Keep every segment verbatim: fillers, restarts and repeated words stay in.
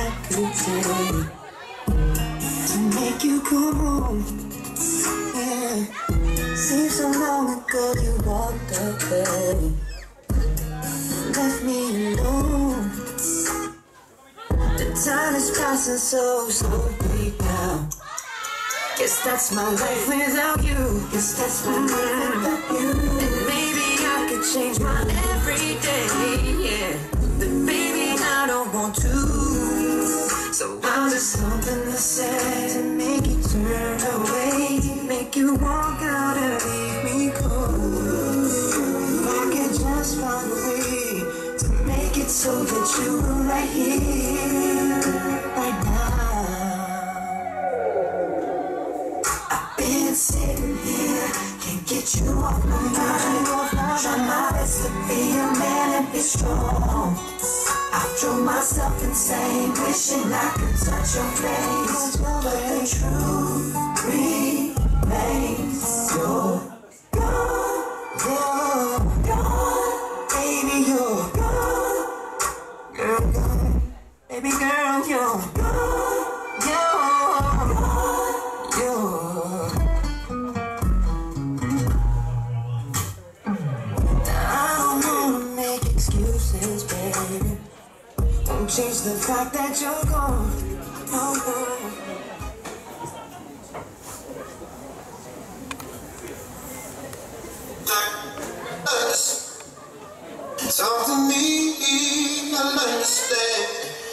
I could take to make you come home. Yeah, seems so long ago you walked away, left me alone. The time is passing so slowly now. Guess that's my life without you. Guess that's my life without you. And maybe I could change my everyday, yeah, but baby I don't want to. So I'll just something to say to make you turn away, make you walk out and leave me cold. I can just find a way to make it so that you are right here, right now. I've been sitting here, can't get you off my mind. Try my best to be a man and be strong. I drove myself insane, wishing I could touch your face, but the truth remains. You're gone, you're gone, baby, you're gone, you're gone, baby girl, you're gone, you're gone, you're. I don't wanna make excuses, baby. Don't change the fact that you're gone. Oh, no. Talk to me, I'll understand.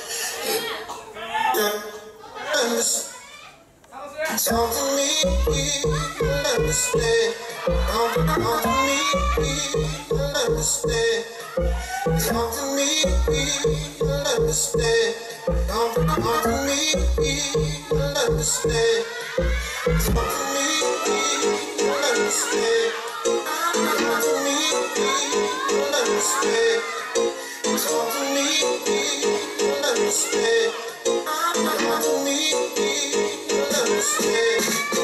Yeah, understand. Talk to me, I'll understand. Talk to me, I'll understand. Talk to me, I'll understand. Talk to me, I'll understand. Talk to me, I'll understand. Talk to me, I'll understand. Talk to me, I'll understand. Talk to me, I'll understand.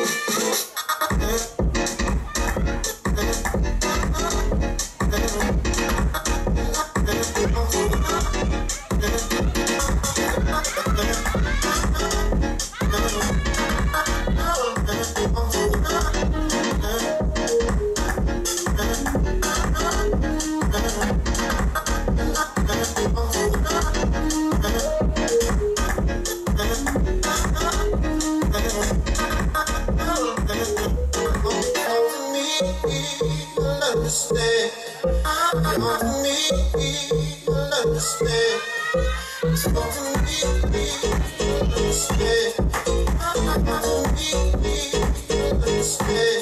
Understand. Talk to me, I'll understand. Talk to me, I'll understand. Talk to me, I'll understand.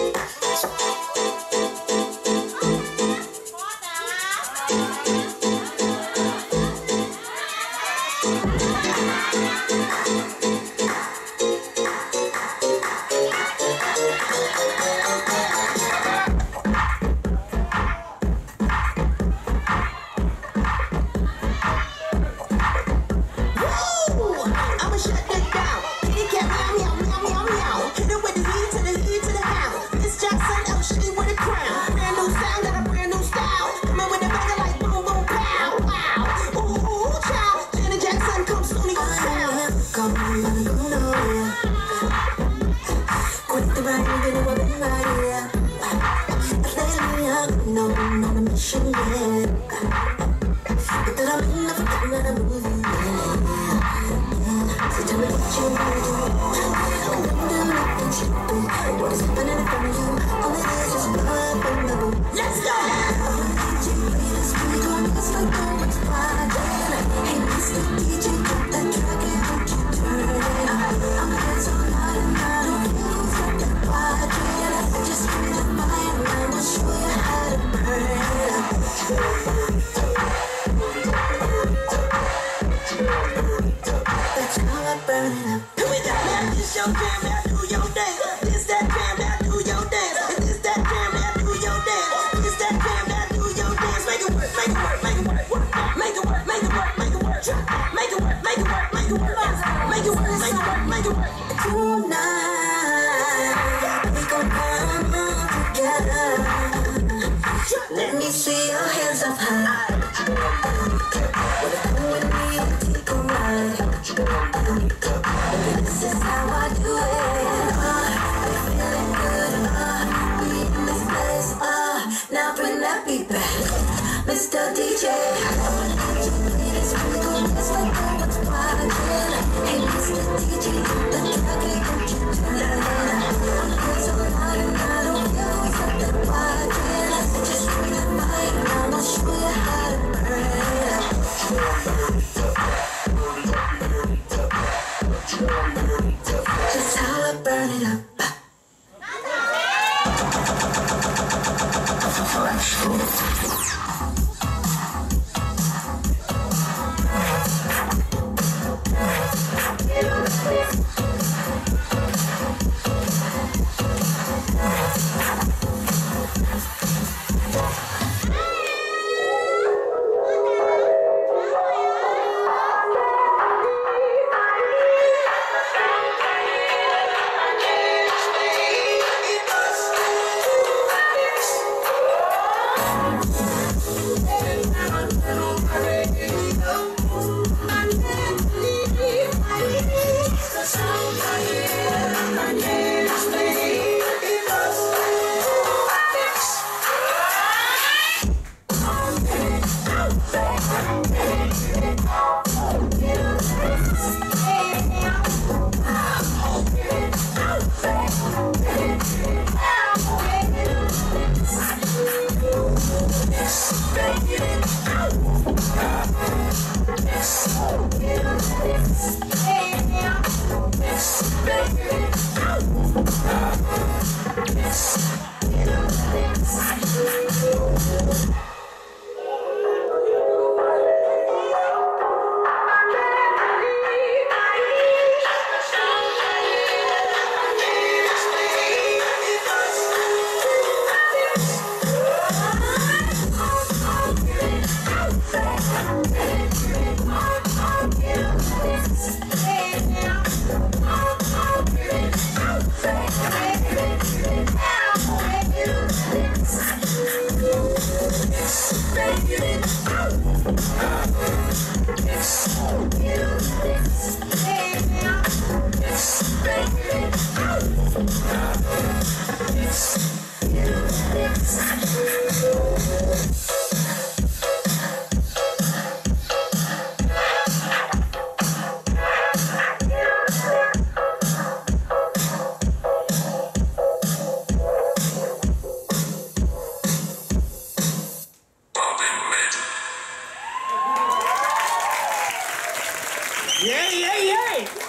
No, no, no mission yet. But that I'm in love with another movie, yeah. So tell me what you wanna do. I'm doing nothing stupid. What is happening in front of you? All it is is blood from the boom. Let's go! D J, play this beat on us like no one's watching. Hey, Mister D J, cut that track and don't you turn it. I'm gonna so loud and I don't feel who's got that watching. Just give me the fire and I'll show you how to burn it up. That's how I burn it up. Do it that now, this your jam, now do your dance. This that jam, now do your dance. This that jam, now do your dance. This that jam, now do your dance. Make it work, make it work, make it work, work. Make it work, make it work, make it work. Make it work, make it work, make it work. Make it work, make it work, make it work. Tonight we gon' come all together. Let me see your hands up high. Wanna come with me and take a ride? Mister D J. It's really cool, it's like no one's watching. Hey, Mister D J, the track ain't gon' you turn it in. I'm here so loud and I don't feel who's up there watching. Just bring it mine, I'm gonna show you how to burn it. Just how I burn it up. Yeah, yeah, yeah!